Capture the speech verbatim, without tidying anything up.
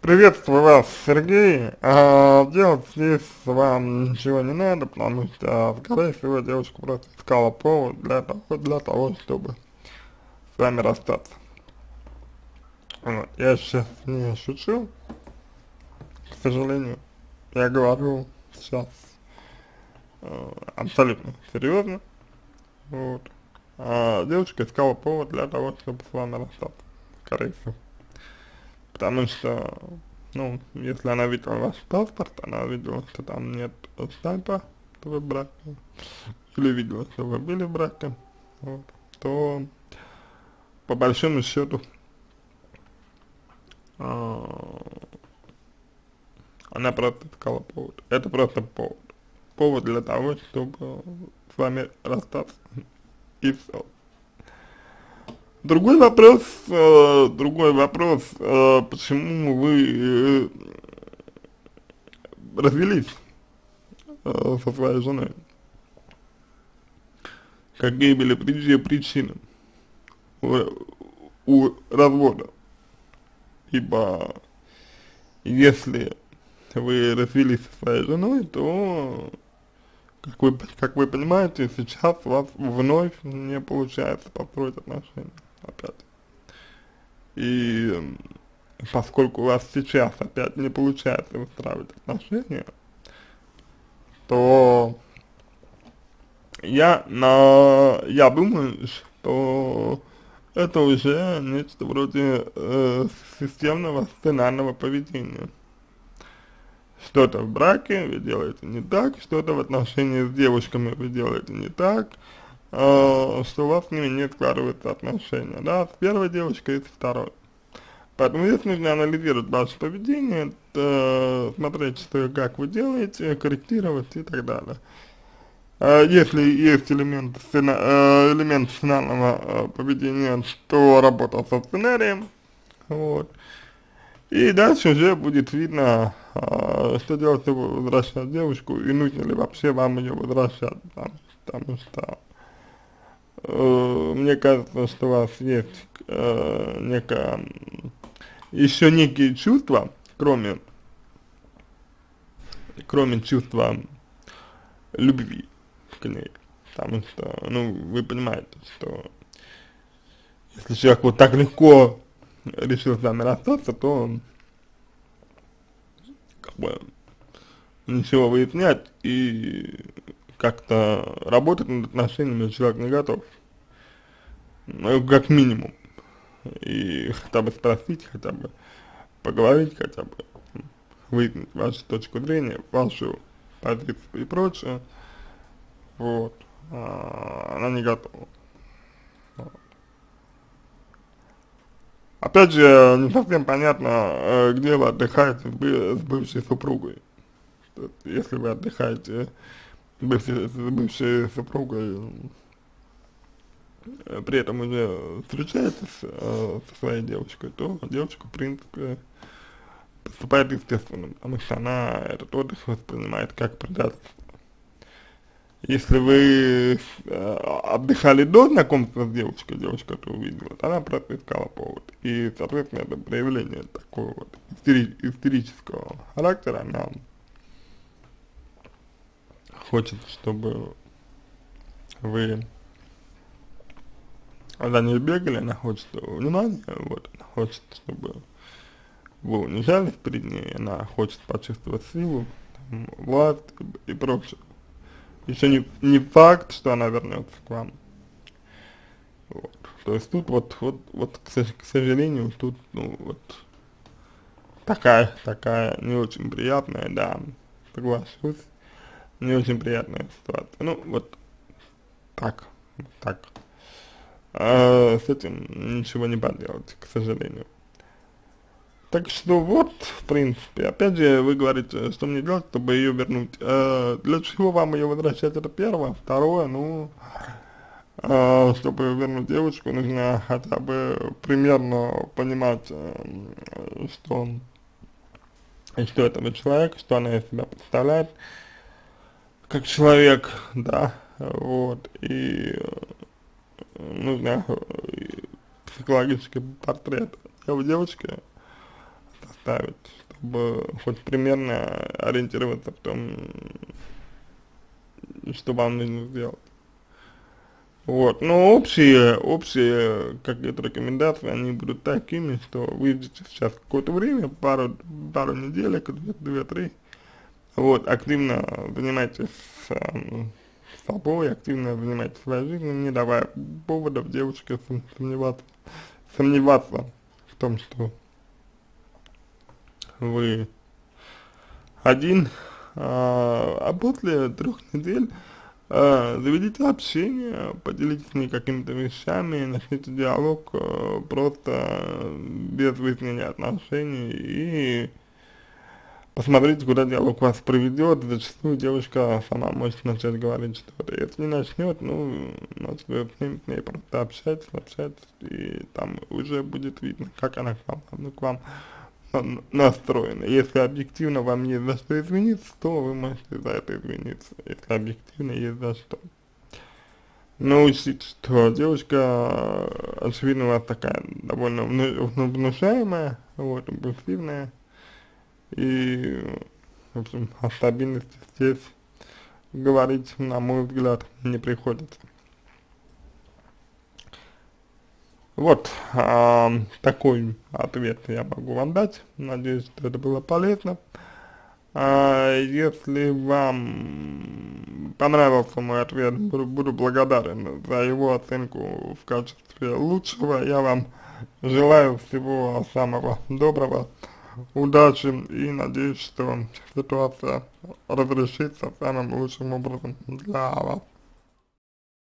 Приветствую вас, Сергей. А, делать здесь вам ничего не надо, потому что, скорее всего, девушка просто искала повод для того, для того, чтобы с вами расстаться. Вот. Я сейчас не шучу, к сожалению. Я говорю сейчас э, абсолютно серьезно. Вот. А девушка искала повод для того, чтобы с вами расстаться, скорее всего. Потому что, ну, если она видела ваш паспорт, она видела, что там нет штампа, что вы в браке, или видела, что вы были в браке, вот, то по большому счету а, она просто искала повод. Это просто повод. Повод для того, чтобы с вами расстаться. И все. Другой вопрос, э, другой вопрос, э, почему вы э, развелись э, со своей женой? Какие были причины, причины у, у развода? Ибо если вы развелись со своей женой, то, как вы, как вы понимаете, сейчас у вас вновь не получается построить отношения опять. И поскольку у вас сейчас опять не получается выстраивать отношения, то я, на, я думаю, что это уже нечто вроде э, системного сценарного поведения. Что-то в браке вы делаете не так, что-то в отношении с девушками вы делаете не так, э, что у вас с ними не складываются отношения, да, с первой девушкой и с второй. Поэтому здесь нужно анализировать ваше поведение, э, смотреть, что, как вы делаете, корректировать и так далее. Uh, если есть элемент, сцена, uh, элемент сценарного uh, поведения, то работа со сценарием, вот, и дальше уже будет видно, uh, что делать, чтобы возвращать девушку, и нужно ли вообще вам ее возвращать, потому, потому что, uh, мне кажется, что у вас есть uh, некое, еще некие чувства, кроме, кроме чувства любви к ней, потому что, ну, вы понимаете, что если человек вот так легко решил с вами расстаться, то, как бы, ничего выяснять и как-то работать над отношениями человек не готов, ну, как минимум, и хотя бы спросить, хотя бы поговорить, хотя бы выяснить вашу точку зрения, вашу позицию и прочее. Вот, а, она не готова. Вот. Опять же, не совсем понятно, э, где вы отдыхаете с, бы, с бывшей супругой. Если вы отдыхаете с бывшей, с бывшей супругой, э, при этом уже встречаетесь э, со своей девушкой, то девушка, в принципе, поступает естественно, потому что она этот отдых воспринимает как предательство. Если вы э, отдыхали до знакомства с девушкой, девушка это увидела, то она просто искала повод. И, соответственно, это проявление такого вот истери истерического характера, она хочет, чтобы вы за ней бегали, она хочет внимания, вот, она хочет, чтобы вы унижались перед ней, она хочет почувствовать силу, там, власть и прочее. Еще не, не факт, что она вернется к вам. Вот. То есть тут вот, вот, вот, к, к сожалению, тут, ну, вот, такая, такая не очень приятная, да, соглашусь, не очень приятная ситуация. Ну, вот, так, вот так. А с этим ничего не поделать, к сожалению. Так что вот, в принципе, опять же, вы говорите, что мне делать, чтобы ее вернуть. Э, для чего вам ее возвращать, это первое. Второе, ну, э, чтобы вернуть девушку, нужно хотя бы примерно понимать, э, что, что это человек, что она из себя представляет, как человек, да, вот, и нужно психологический портрет девочки, составить, чтобы хоть примерно ориентироваться в том, что вам нужно сделать. Вот, но общие, общие какие-то рекомендации, они будут такими, что выйдете сейчас какое-то время, пару, пару неделек, две-три, вот, активно занимайтесь эм, собой, активно занимайтесь своей жизнью, не давая поводов девушке сомневаться, сомневаться в том, что вы один, а, а после трех недель а, заведите общение, поделитесь с ней какими-то вещами, начните диалог а, просто без выяснения отношений и посмотрите, куда диалог вас приведет. Зачастую девушка сама может начать говорить что-то. Если не начнет, ну, значит, вы с ним, с ней просто общайтесь, общайтесь, и там уже будет видно, как она к вам, ну, к вам на- настроена. Если объективно вам есть за что извиниться, то вы можете за это извиниться, если объективно есть за что. Но учтите, что девушка, э, очевидно, у вас такая довольно вну- вну- внушаемая, вот, импульсивная, и, в общем, о стабильности здесь говорить, на мой взгляд, не приходится. Вот, а, такой ответ я могу вам дать. Надеюсь, что это было полезно. А, если вам понравился мой ответ, буду, буду благодарен за его оценку в качестве лучшего. Я вам желаю всего самого доброго, удачи и надеюсь, что ситуация разрешится самым лучшим образом для вас.